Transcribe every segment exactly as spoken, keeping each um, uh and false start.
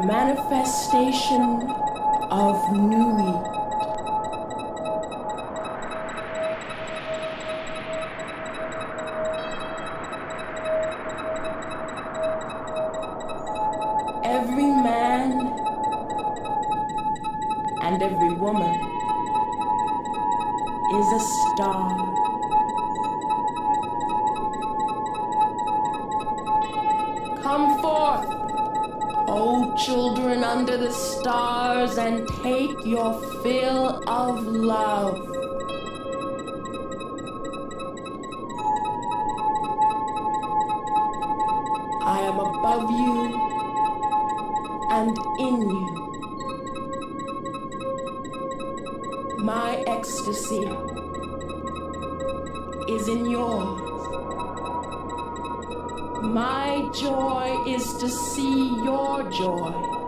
manifestation of Nui. Every man and every woman is a star. Come forth, O children under the stars, and take your fill of love. I am above you and in you. My ecstasy is in yours. My joy is to see your joy.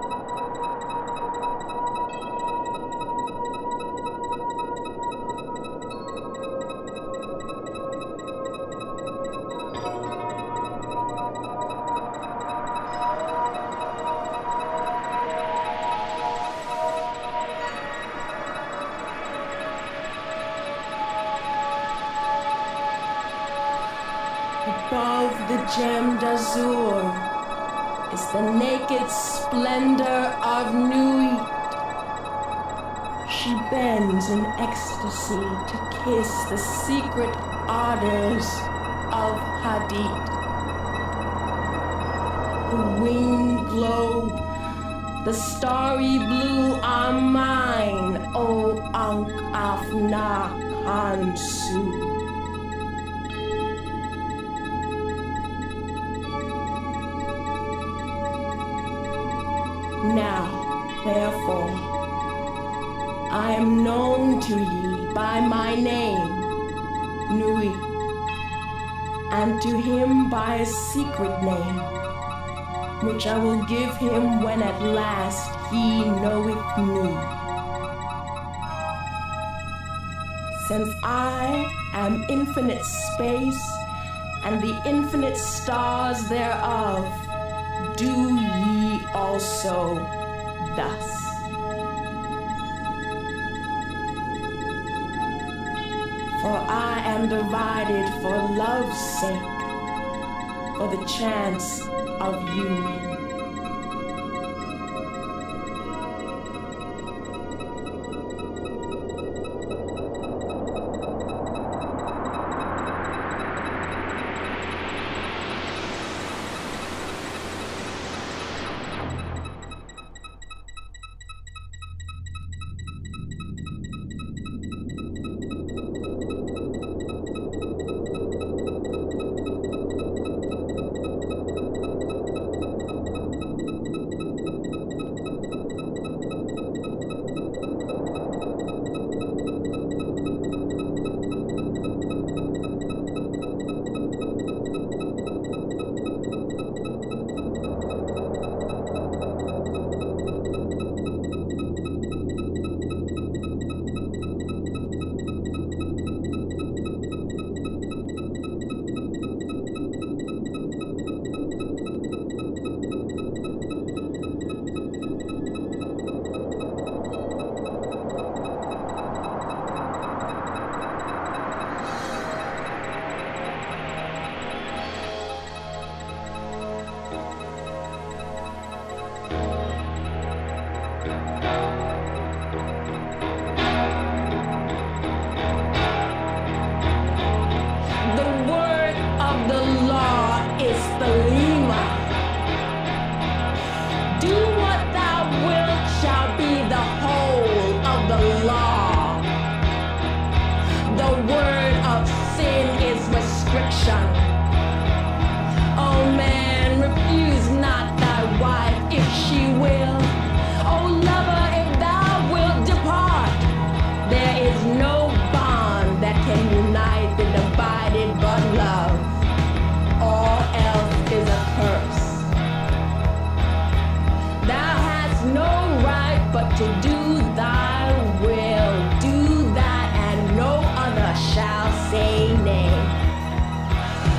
Above the gemmed azure is the naked splendor of Nui. She bends in ecstasy to kiss the secret ardors of Hadith. The winged globe, the starry blue are mine, O Ankh Afna Khansu. Now, therefore, I am known to ye by my name, Nui, and to him by a secret name, which I will give him when at last he knoweth me. Since I am infinite space and the infinite stars thereof, do ye also thus. For I am divided for love's sake, for the chance of union.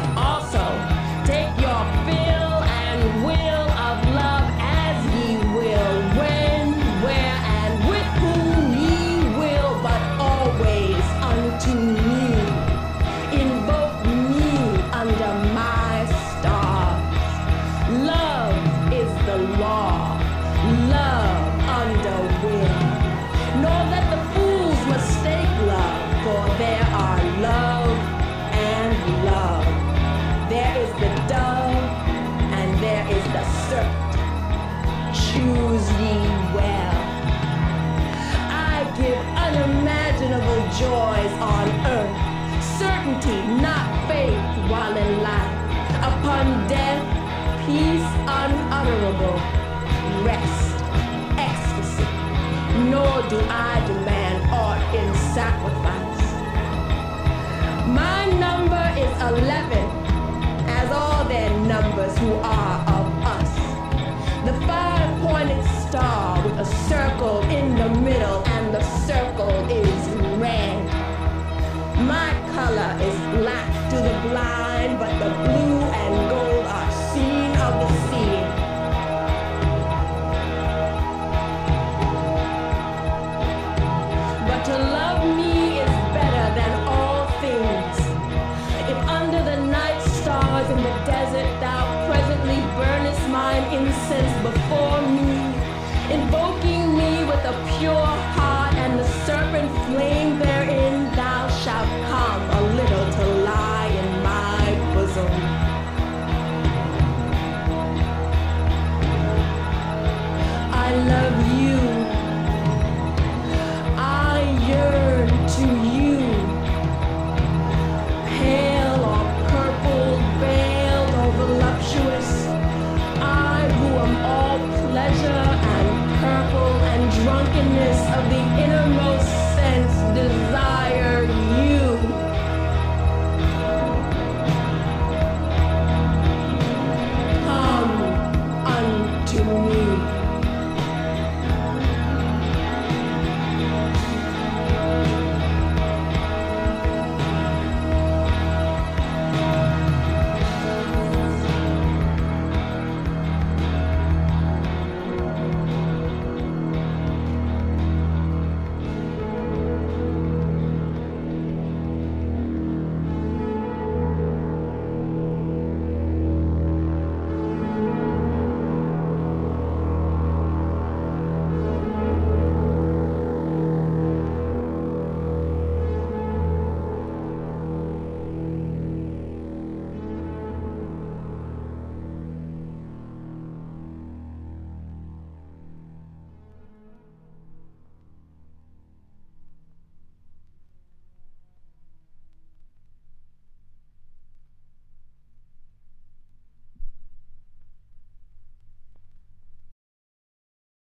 Also, take your fill and will of love as ye will. joys on earth, certainty, not faith, while in life. Upon death, peace unutterable, rest, ecstasy. Nor do I demand aught in sacrifice. My number is eleven.